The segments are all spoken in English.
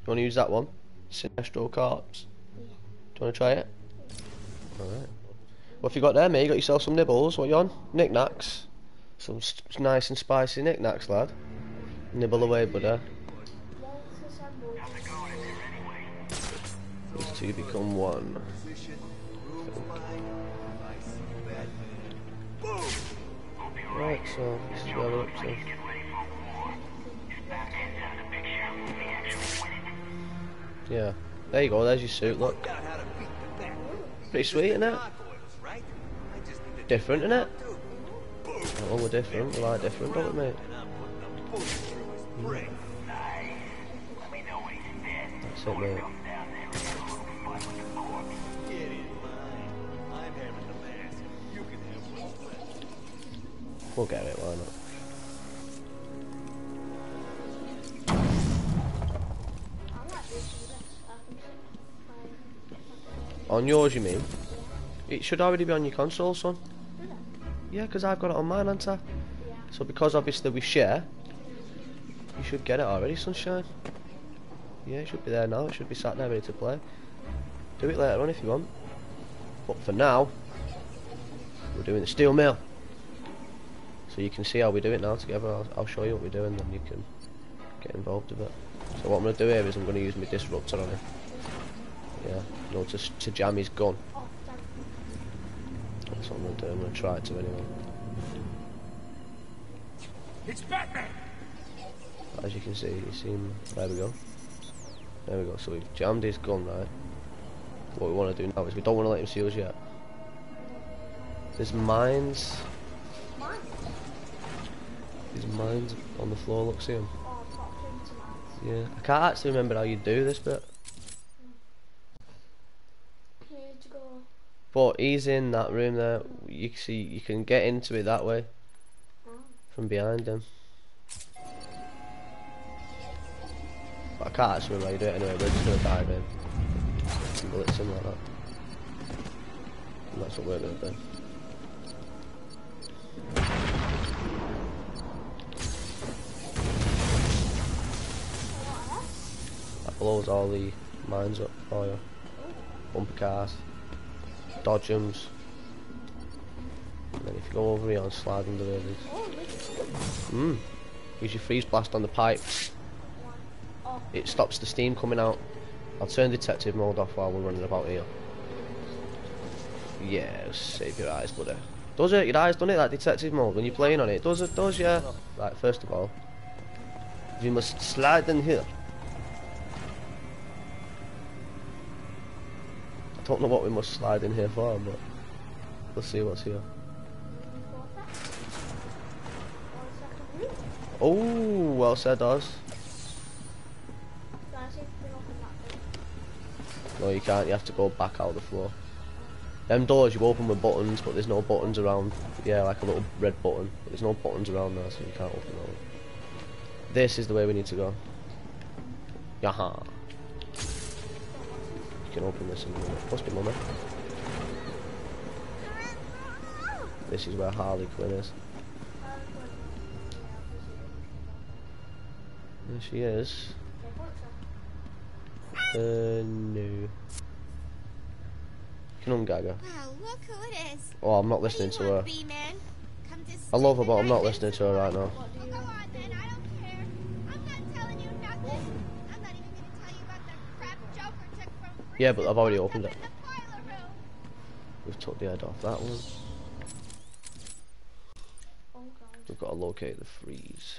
want to use that one? Sinestro Corpse. Yeah. Do you want to try it? Alright. What have you got there, mate? You got yourself some nibbles. What you on? Knickknacks. Some nice and spicy knickknacks, lad. Nibble away, buddy. These two become one. Right, so this is where we're up to. Yeah. There you go, there's your suit, look. Pretty sweet, isn't it? Different, isn't it? Oh, we're different. We like different, don't we, mate? That's it, mate. We'll get it, why not? On yours, you mean? It should already be on your console, son. Yeah, because I've got it on mine, haven't I? Yeah. So because obviously we share, you should get it already, sunshine. Yeah, it should be there now. It should be sat there ready to play. Do it later on if you want. But for now, we're doing the steel mill. So you can see how we do it now together. I'll show you what we're doing, then you can get involved with it. So what I'm going to do here is I'm going to use my disruptor on him. Yeah, you know, to jam his gun. That's what I'm going to do. I'm going to try it to anyway. It's Batman! As you can see, there we go. There we go. So we've jammed his gun, right? What we want to do now is we don't want to let him see us yet. There's mines. There's mines on the floor, look, see him? Yeah, I can't actually remember how you do this bit. But he's in that room there. You can see, you can get into it that way. From behind him. But I can't actually remember how you do it anyway, we're just going to dive in. And blitz him like that. And that's what we're going to do. That blows all the mines up for you. Bumper cars. Dodge 'ems. And then if you go over here and slide under there, use your freeze blast on the pipes. It stops the steam coming out. I'll turn detective mode off while we're running about here. Yeah, save your eyes, buddy. Does it? Your eyes done it, that detective mode, when you're playing on it? Does it? Does, yeah. Right, first of all, we must slide in here. I don't know what we must slide in here for, but we'll see what's here. Oh, well said, Oz. No, you can't. You have to go back out the floor. Them doors you open with buttons, but there's no buttons around. Yeah, like a little red button, but there's no buttons around there, so you can't open those. This is the way we need to go. Yaha. You can open this in a minute. Must be Mummy. This is where Harley Quinn is. There she is. No. Can ungag her. Wow, look who it is. Oh, I'm not listening to her. I love her, but I'm not listening to her right now. Well, go on then, I don't care. I'm not telling you nothing. I'm not even gonna tell you about the crap Joker took from prison. Yeah, but I've already opened it. In the boiler room. We've took the head off that one. We've got to locate the freeze.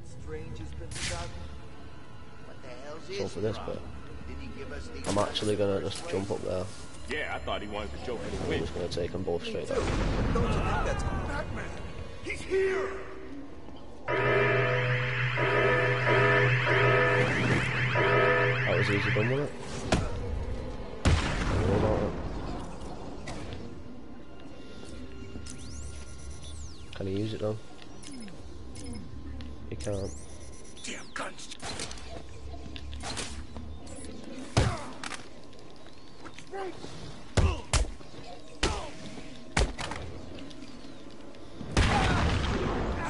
So for this bit, I'm actually gonna just jump up there. Yeah, I thought he wanted the Joker to I'm win. just gonna take them both straight down. Don't you think that's Batman? He's here! That was easy done, wasn't it? Don't worry about it. Can he use it though? He can't. Damn guns!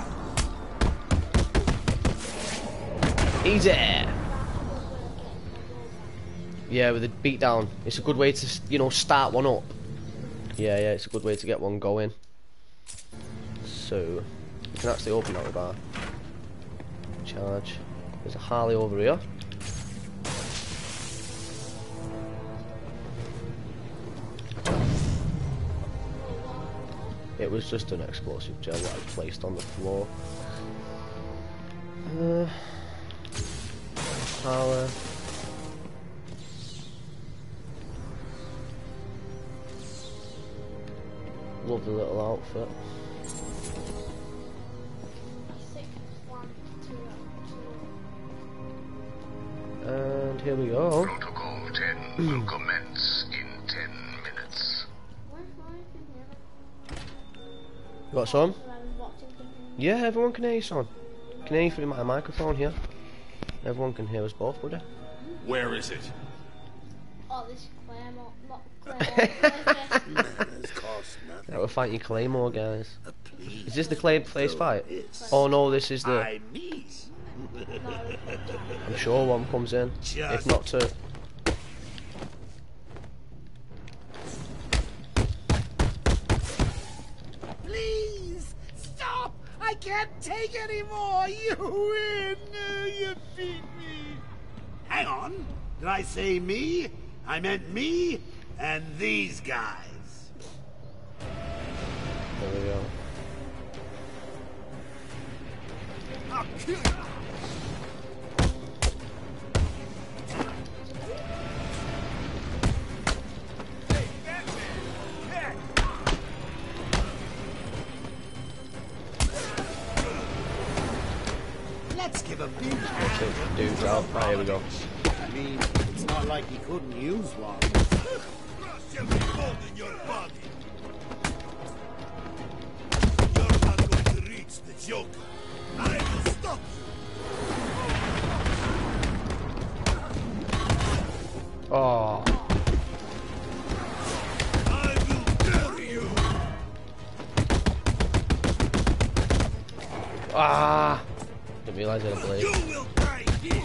Easy! Yeah, with the beat down. It's a good way to, you know, start one up. Yeah, it's a good way to get one going. So, we can actually open that with our charge. There's a Harley over here. It was just an explosive gel that I placed on the floor. Harley. Lovely little outfit. And here we go. Protocol 10 will commence in 10 minutes. You got some? Yeah, everyone can hear you, son. Can hear you through my microphone here. Everyone can hear us both, buddy. Where is it? Oh, this is Clare, not Clare. Yeah, we're fighting Claymore, guys. Is this the Clay place fight? Oh no, this is the... I'm sure one comes in. If not two. Please stop! I can't take any more. You win. You beat me. Hang on. Did I say me? I meant me and these guys. There we go. I'll kill you. Hey, Batman! Cat! Let's give a big hand. Dudes out. Right, here we go. I mean, it's not like he couldn't use one. Crush every bone in your body. You're not going to reach the Joker. I will stop you. Oh. I will bury you. Ah! Didn't realise I had a blade. You will die here.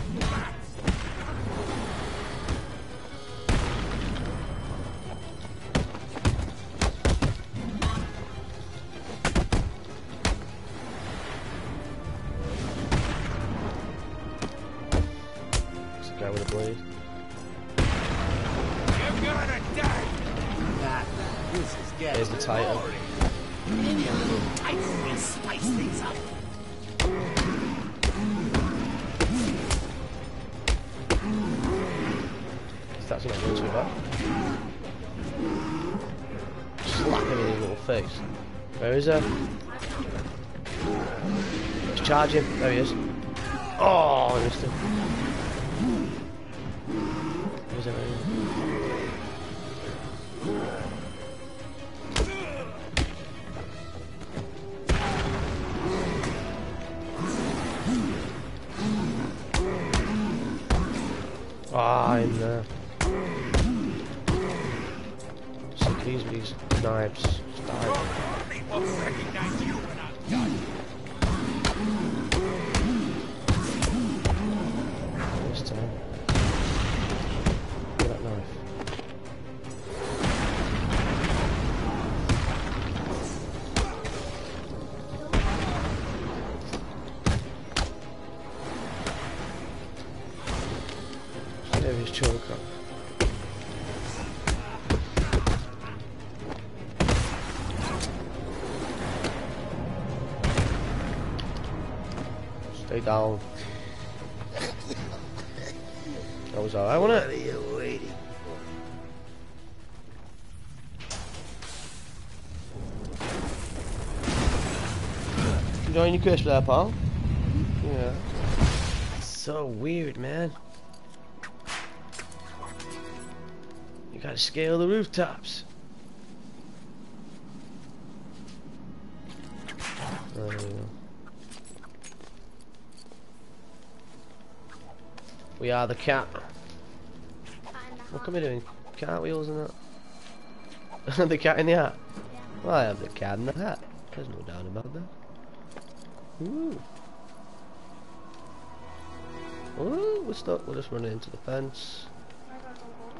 It's the guy with a blade. You're gonna die. This is getting There's the title. boring. Maybe a little title will spice things up. That's not going too bad. Slap him in his little face. Where is he? Let's charge him. There he is. Oh, I missed him. Where's he? Ah, in there. Sick these with these knives. Style. They won't recognize you when I'm done. This time. Look at that knife. There is choker. Stay down. That was alright, wasn't What it? are you waiting Enjoying your crisp there, pal? Yeah. So weird, man. You gotta scale the rooftops. There we go. We are the cat. What can we doing? Cartwheels and that? The cat in the hat? Well, I have the cat in the hat. There's no doubt about that. Ooh. Ooh, we're stuck. We're just running into the fence.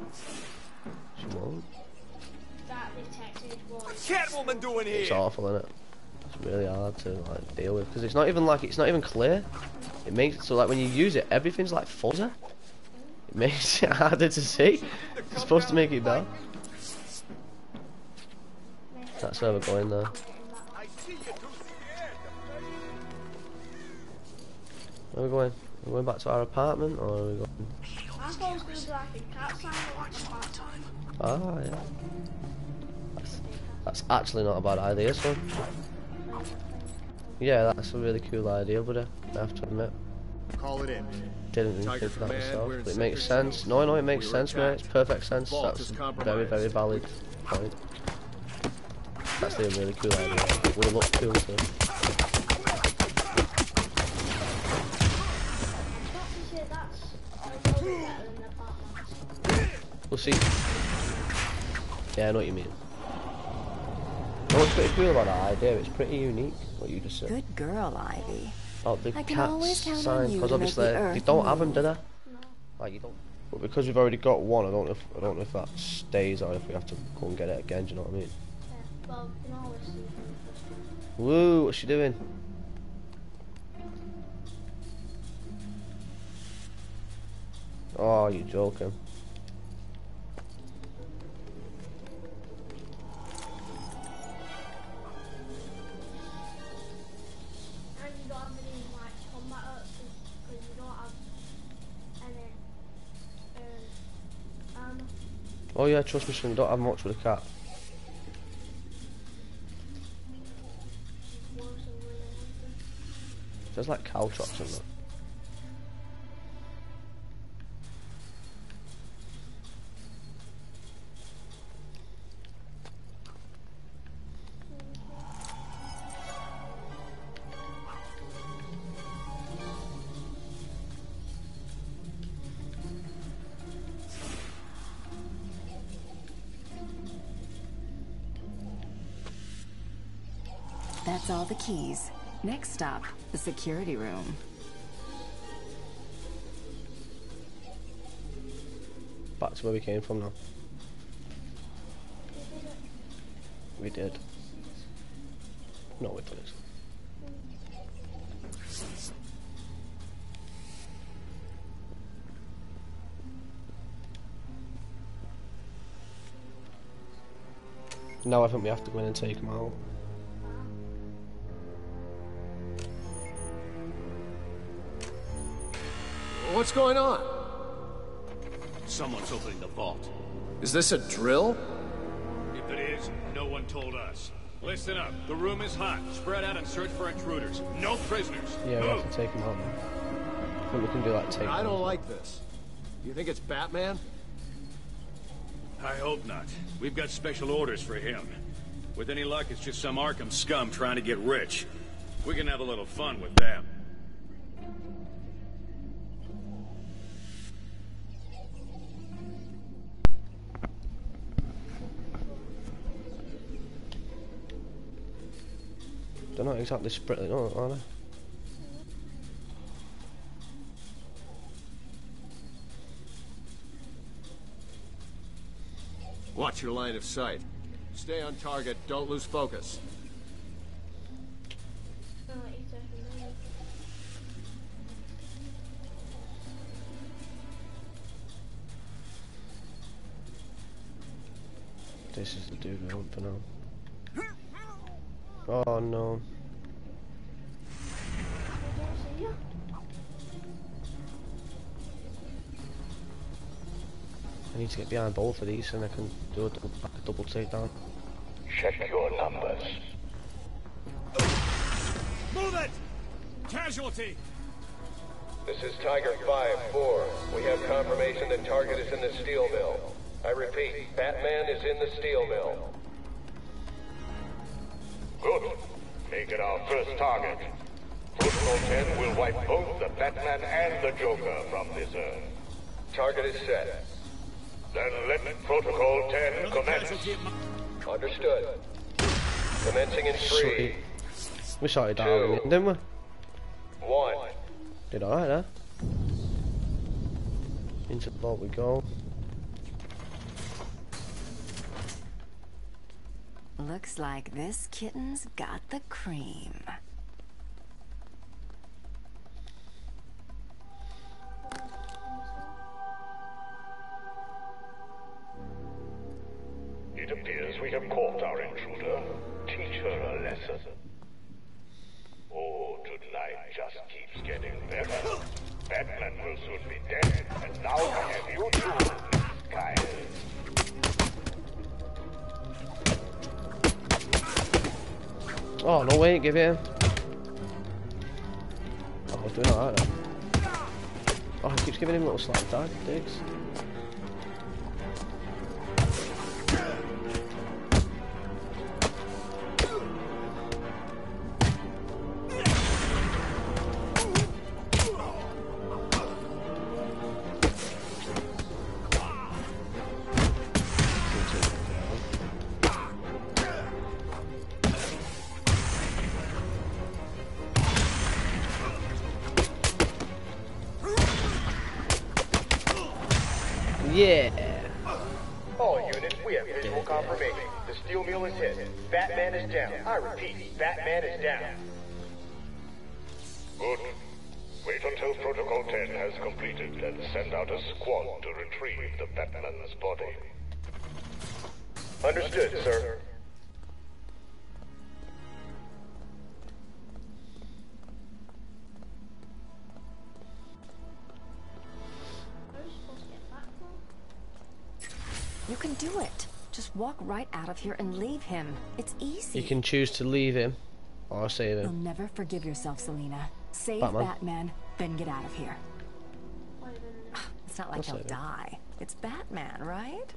She won't. That detective was. What's Catwoman doing here? It's awful, isn't it? It's really hard to like deal with because it's not even clear. It makes it so like when you use it, everything's like fuzzy. It makes it harder to see. It's supposed to make it better. That's where we're going though. Where are we going? Are we going back to our apartment or are we going? I thought it was going to be like a cat sign or like a cat sign. Ah, yeah. That's actually not a bad idea, son. Yeah, that's a really cool idea, buddy. I have to admit. Call it in. Didn't even think of that myself, but it makes sense. No, it makes sense, mate. It's perfect sense. That's a very, very valid point. That's a really cool idea. It would look cool too. We'll see. Yeah, I know what you mean. Oh, what's pretty cool about that idea? It's pretty unique, what you just said. Good girl, Ivy. Oh, the I can always cat's count on sign, you because to make obviously the earth they don't have move. them, do they? No. Like you don't. But because we've already got one, I don't know if that stays or if we have to go and get it again. Do you know what I mean? Yeah, well, you can always see. Woo! What's she doing? Oh, you're joking. And you don't have any like combat because you don't have any armor. Oh yeah, trust me, son, you don't have much with a cat. Worse than really anything. There's like cow traps in that. That's all the keys. Next stop, the security room. Back to where we came from now. We did. No, we didn't. Now I think we have to go in and take him out. What's going on? Someone's opening the vault. Is this a drill? If it is, no one told us. Listen up. The room is hot. Spread out and search for intruders. No prisoners. Yeah, we Move. have to take him out now. I think we can do like take I him don't out. like this. You think it's Batman? I hope not. We've got special orders for him. With any luck, it's just some Arkham scum trying to get rich. We can have a little fun with them. They're not exactly spread, are they? Watch your line of sight. Stay on target, don't lose focus. Oh, he's taking me. This is the dude we want for now. Oh no. I don't see you. I need to get behind both of these and I can do a double takedown. Check your numbers. Move it! Casualty! This is Tiger 5-4. We have confirmation that target is in the steel mill. I repeat, Batman is in the steel mill. Good. Make it our first target. Protocol 10 will wipe both the Batman and the Joker from this Earth. Target is set. Then let Protocol 10 commence. Understood. Commencing in 3, Sweet. We sorted that out, didn't we? 1. Did alright there. Into the vault we go. Looks like this kitten's got the cream. It appears we have caught our intruder. Teach her a lesson. Oh, tonight just keeps getting better. Batman will soon be dead, and now I have you too, Kyle. Oh, no way, give him. Oh, I was doing alright then. Oh, he keeps giving him little slight digs. Yeah. All units, we have visual confirmation. The steel mill is hit. Batman is down. I repeat, Batman is down. Good. Wait until Protocol 10 has completed and send out a squad to retrieve the Batman's body. Understood, sir. You can do it. Just walk right out of here and leave him. It's easy. You can choose to leave him or save You'll him. never forgive yourself, Selina. Save Batman. Batman, then get out of here. It's not like I'll he'll save him. die. It's Batman, right?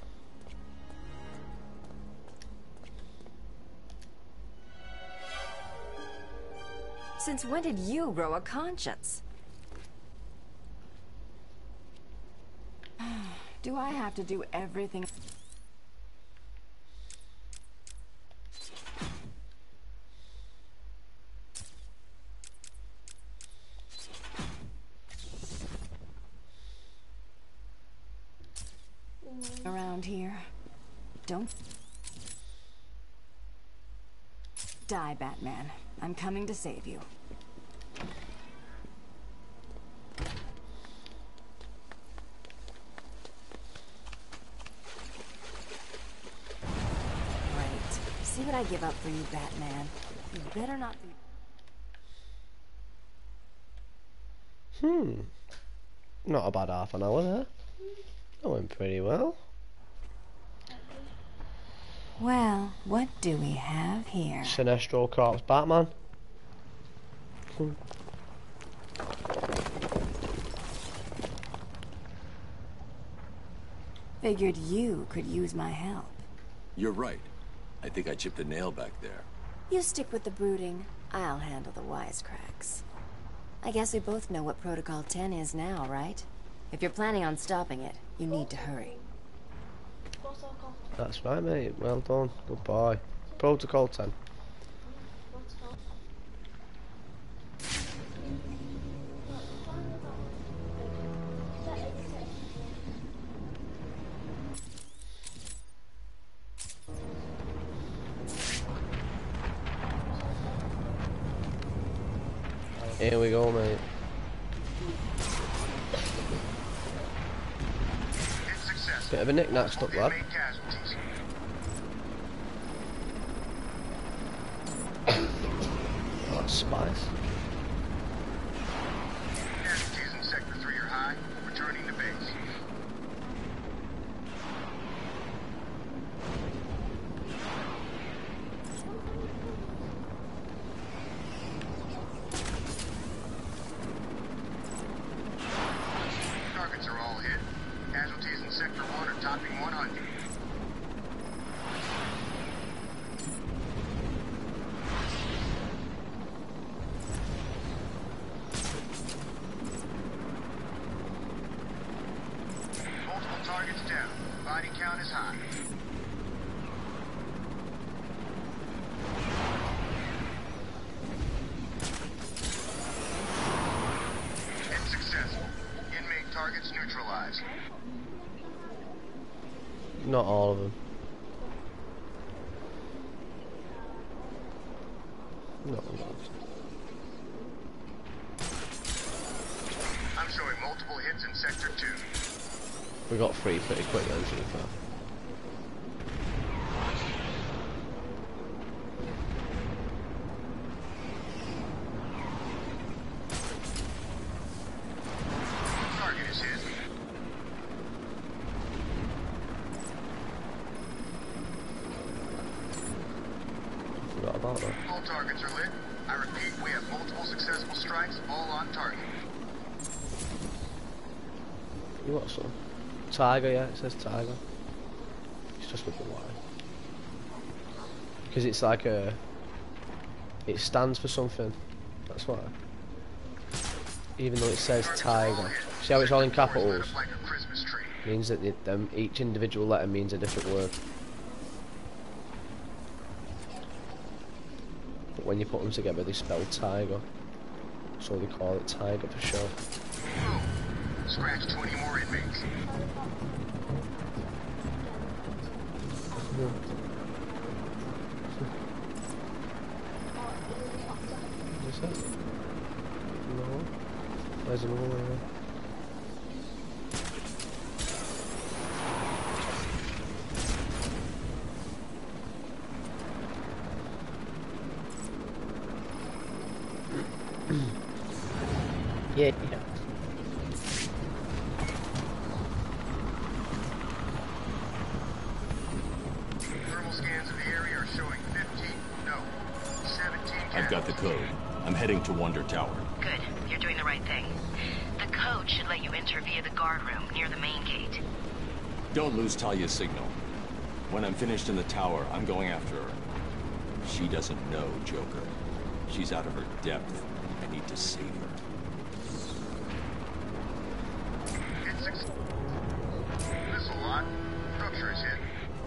Since when did you grow a conscience? Do I have to do everything? Around here. Don't die, Batman. I'm coming to save you. See what I give up for you, Batman. You better not be... Not a bad half an hour there. That went pretty well. Well, what do we have here? Sinestro Corpse Batman. Figured you could use my help. You're right. I think I chipped a nail back there. You stick with the brooding. I'll handle the wisecracks. I guess we both know what Protocol 10 is now, right? If you're planning on stopping it, you need to hurry. That's right, mate. Well done. Goodbye. Protocol 10. Here we go, mate. Bit of a knick-knack stuck, lad. Oh, that's spice. Casualties in Sector 3 are high. Returning to base. Targets are all hit. Casualties in Sector 1 are topping 100. Multiple targets down. Body count is high. Hit successful. Inmate targets neutralized. Not all of them. No. I'm showing multiple hits in Sector 2. We got 3 pretty quick then, to be fair. Target is hit. Forgot about that. All targets are lit. I repeat, we have multiple successful strikes, all on target. You got some? Tiger, yeah, it says Tiger. It's just with the Y. Because it's like a... It stands for something. That's why. Even though it says Tiger. See how it's all in capitals? Means that each individual letter means a different word. But when you put them together, they spell Tiger. So they call it Tiger for sure. Scratch 20 more inmates. What's that? No. There's another one there. Yeah. Thermal scans of the area are showing 17 I've got the code. I'm heading to Wonder Tower. Good. You're doing the right thing. The code should let you enter via the guard room near the main gate. Don't lose Talia's signal. When I'm finished in the tower, I'm going after her. She doesn't know Joker. She's out of her depth. I need to save her. Missile lot. Structure is hit.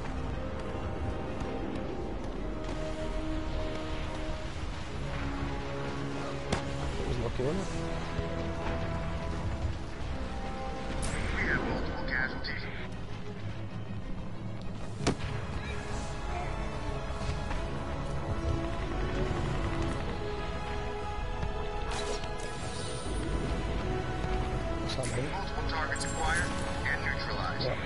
It was lucky, wasn't it? We have multiple casualties. What's that mean? Multiple targets acquired and neutralized. Yeah.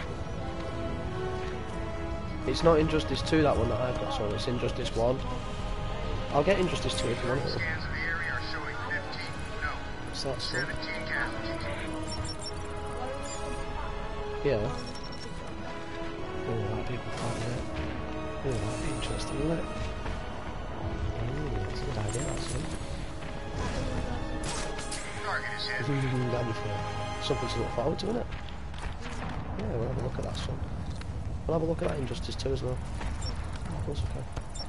It's not Injustice 2, that one that I've got, so it's Injustice 1. I'll get Injustice 2 if you want it. Scans of the area are showing 15, What's that stuff? 17 casualties. Yeah. Oh, that'd be a good part of it. Oh, that'd be interesting, wouldn't it? Ooh, that's a good idea, actually. Target is hit. That'd be fun. Something to look forward to, isn't it? Yeah, we'll have a look at that soon. We'll have a look at that Injustice 2 as well. Of course we can.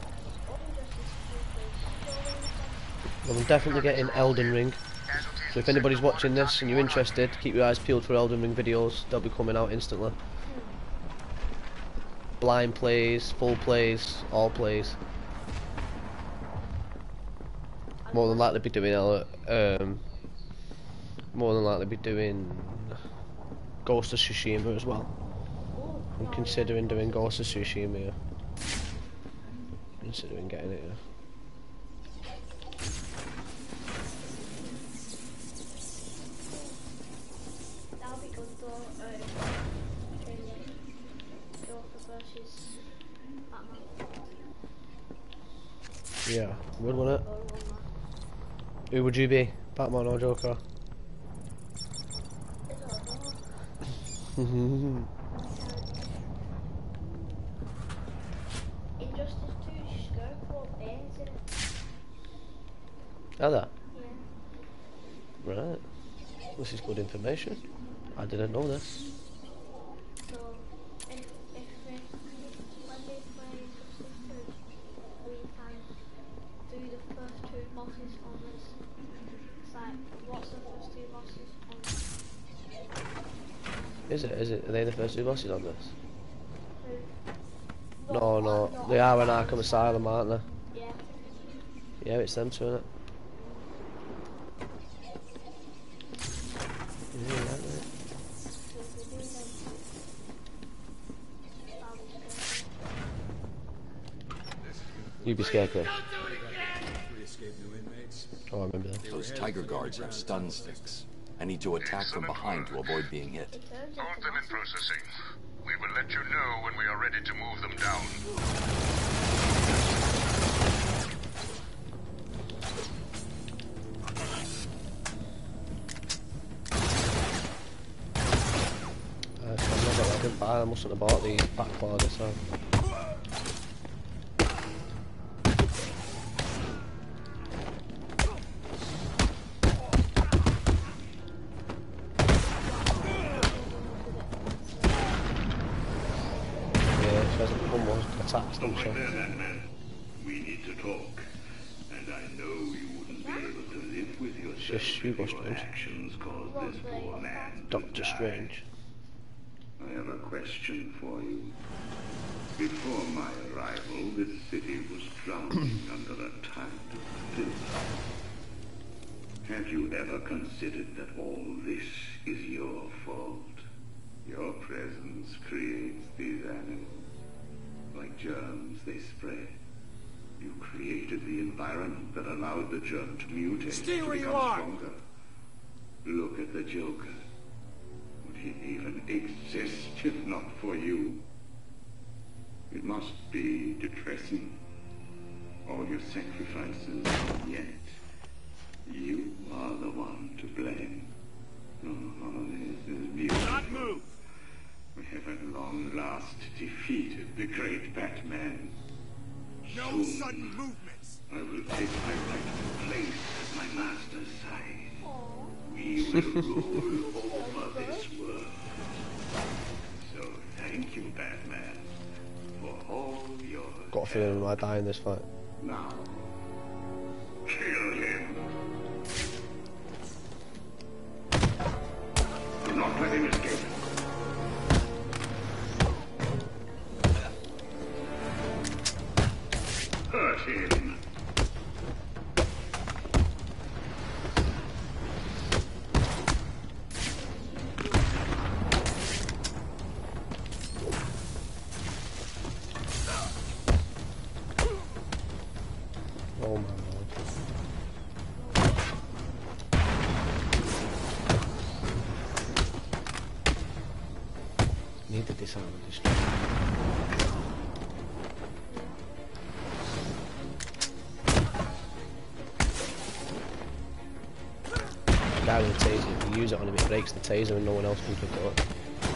Well, I'm definitely getting Elden Ring. So if anybody's watching this and you're interested, keep your eyes peeled for Elden Ring videos. They'll be coming out instantly. Blind plays, full plays, all plays. More than likely be doing Ghost of Tsushima as well. I'm considering doing Ghost of Tsushima here. Considering getting it here. That'll be good though, Joker versus Batman. Yeah, good, wouldn't it? Who would you be? Batman or Joker? Injustice 2 Scarecrow Bane's in it. Are that? Yeah. Right. This is good information. I didn't know this. So, when they play Injustice 2, we can do the first 2 bosses on this. It's like, what's the first 2 bosses on this? Is it? Are they the first 2 bosses on this? Who? No. They are in Arkham Asylum, aren't they? Yeah. Yeah, it's them two, innit? Yeah, right, mate. You be scared, Clare. Oh, I remember that. Those tiger guards have stun sticks. I need to attack from behind to avoid being hit. Hold them in processing. We will let you know when we are ready to move them down. I mustn't have bought these back claws, so. We need to talk, and I know you wouldn't be able to live with yourself. Just you, Your actions caused this poor man to Doctor die. Strange. I have a question for you. Before my arrival, this city was drowning under a tide of filth. Have you ever considered that all this is your fault? Your presence creates these animals. Like germs, they spread. You created the environment that allowed the germ to mutate, Stay where to you become are. stronger. Look at the Joker. Would he even exist if not for you? It must be depressing. All your sacrifices, yet you are the one to blame. Oh, this is beautiful. Not move! We have at long last defeated the great Batman. No Soon, sudden movements! I will take my rightful place at my master's side. We will rule over this world. So thank you, Batman, for all your Got a feeling I might die in this fight. Now, kill him. Do not let him escape. Hurt him. Oh my lord. Need to disarm this. Guy with the taser, if you use it on him, it breaks the taser and no one else can pick it up.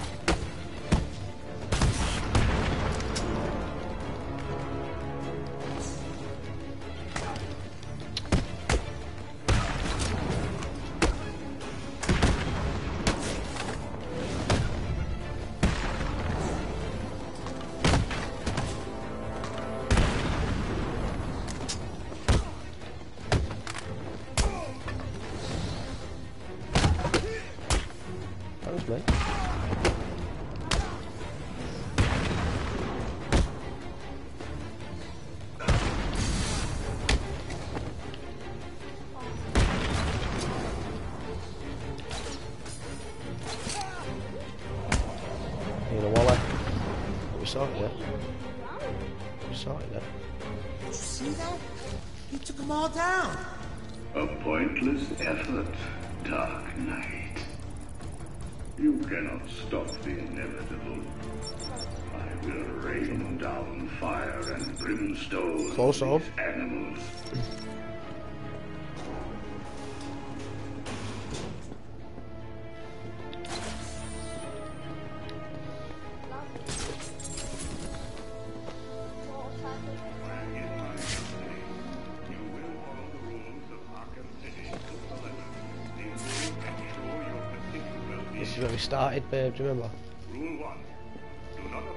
Thanks, mate. You know, Wally, we saw it, yeah? We saw it, yeah? Did you see that? He took them all down. A pointless effort, Dark Knight. You cannot stop the inevitable. I will rain down fire and brimstone Close on up. these animals. In my company, you will follow the rules of Arkham City to the letter. Ensure your particular well-being. This is where we started, babe, do you remember? Rule 1. Do not